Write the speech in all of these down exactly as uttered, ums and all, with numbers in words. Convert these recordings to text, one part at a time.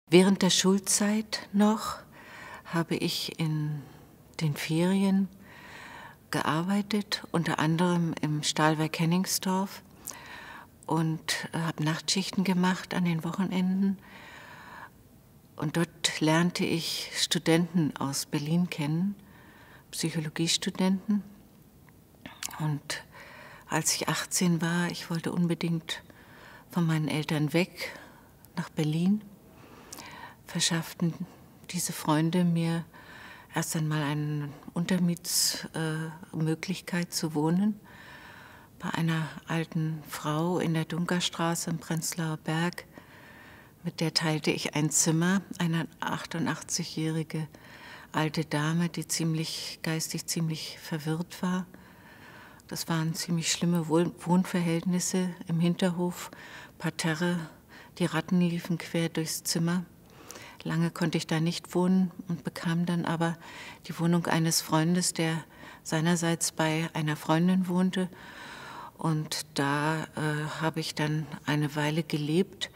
Während der Schulzeit noch habe ich in den Ferien gearbeitet, unter anderem im Stahlwerk Hennigsdorf, und habe Nachtschichten gemacht an den Wochenenden. Und dort lernte ich Studenten aus Berlin kennen, Psychologiestudenten. Und als ich achtzehn war, ich wollte unbedingt von meinen Eltern weg nach Berlin, verschafften diese Freunde mir erst einmal eine Untermietsmöglichkeit äh, zu wohnen bei einer alten Frau in der Dunkerstraße im Prenzlauer Berg. Mit der teilte ich ein Zimmer, eine achtundachtzigjährige alte Dame, die ziemlich geistig ziemlich verwirrt war. Das waren ziemlich schlimme Wohnverhältnisse im Hinterhof, Parterre, die Ratten liefen quer durchs Zimmer. Lange konnte ich da nicht wohnen und bekam dann aber die Wohnung eines Freundes, der seinerseits bei einer Freundin wohnte. Und da äh, habe ich dann eine Weile gelebt.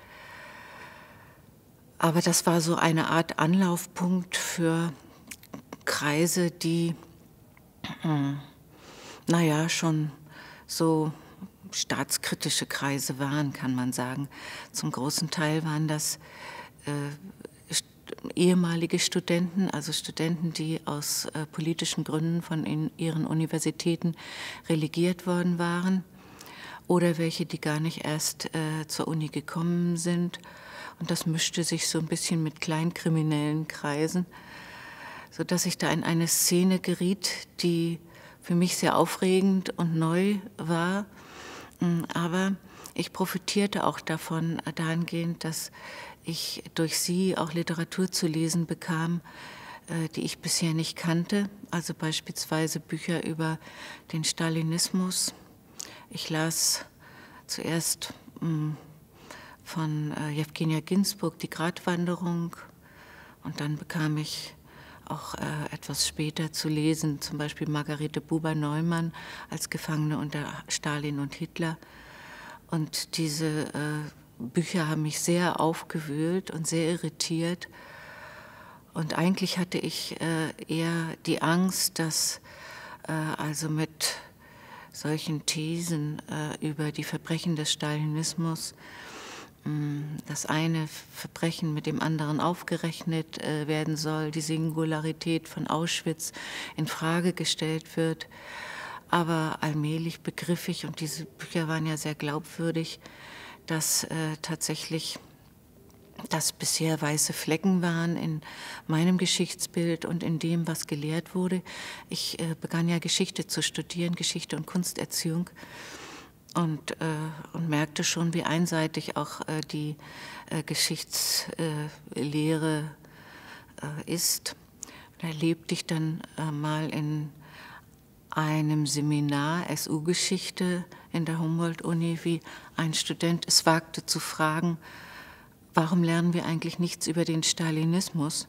Aber das war so eine Art Anlaufpunkt für Kreise, die, äh, naja, schon so staatskritische Kreise waren, kann man sagen. Zum großen Teil waren das äh, ehemalige Studenten, also Studenten, die aus äh, politischen Gründen von in ihren Universitäten relegiert worden waren oder welche, die gar nicht erst äh, zur Uni gekommen sind. Und das mischte sich so ein bisschen mit kleinkriminellen Kreisen, sodass ich da in eine Szene geriet, die für mich sehr aufregend und neu war. Aber ich profitierte auch davon dahingehend, dass ich durch sie auch Literatur zu lesen bekam, die ich bisher nicht kannte, also beispielsweise Bücher über den Stalinismus. Ich las zuerst von Jewgenia Ginsburg die Gratwanderung und dann bekam ich auch etwas später zu lesen, zum Beispiel Margarete Buber-Neumann als Gefangene unter Stalin und Hitler. Und diese äh, Bücher haben mich sehr aufgewühlt und sehr irritiert. Und eigentlich hatte ich äh, eher die Angst, dass äh, also mit solchen Thesen äh, über die Verbrechen des Stalinismus mh, das eine Verbrechen mit dem anderen aufgerechnet äh, werden soll, die Singularität von Auschwitz in Frage gestellt wird. Aber allmählich begriff ich, und diese Bücher waren ja sehr glaubwürdig, dass äh, tatsächlich das bisher weiße Flecken waren in meinem Geschichtsbild und in dem, was gelehrt wurde. Ich äh, begann ja Geschichte zu studieren, Geschichte und Kunsterziehung, und, äh, und merkte schon, wie einseitig auch äh, die äh, Geschichtslehre äh, ist. Da lebte ich dann äh, mal in einem Seminar S U-Geschichte in der Humboldt-Uni, wie ein Student es wagte zu fragen, warum lernen wir eigentlich nichts über den Stalinismus?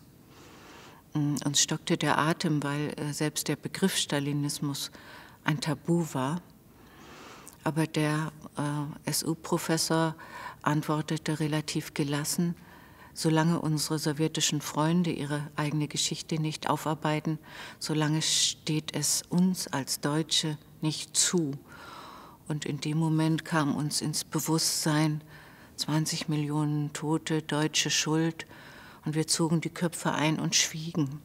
Uns stockte der Atem, weil selbst der Begriff Stalinismus ein Tabu war. Aber der äh, S U-Professor antwortete relativ gelassen: Solange unsere sowjetischen Freunde ihre eigene Geschichte nicht aufarbeiten, solange steht es uns als Deutsche nicht zu. Und in dem Moment kam uns ins Bewusstsein, zwanzig Millionen Tote, deutsche Schuld, und wir zogen die Köpfe ein und schwiegen.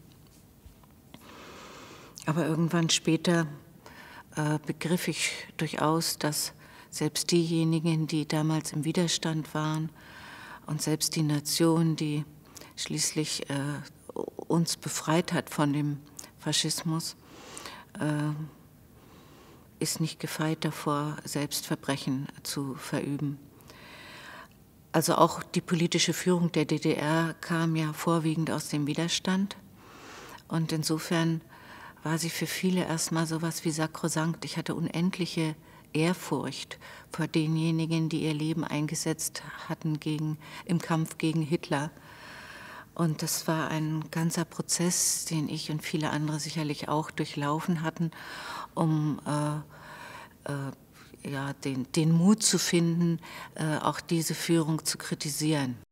Aber irgendwann später äh, begriff ich durchaus, dass selbst diejenigen, die damals im Widerstand waren, und selbst die Nation, die schließlich äh, uns befreit hat von dem Faschismus, äh, ist nicht gefeit davor, selbst Verbrechen zu verüben. Also auch die politische Führung der D D R kam ja vorwiegend aus dem Widerstand. Und insofern war sie für viele erstmal so etwas wie sakrosankt. Ich hatte unendliche Ehrfurcht vor denjenigen, die ihr Leben eingesetzt hatten gegen, im Kampf gegen Hitler. Und das war ein ganzer Prozess, den ich und viele andere sicherlich auch durchlaufen hatten, um äh, äh, ja, den, den Mut zu finden, äh, auch diese Führung zu kritisieren.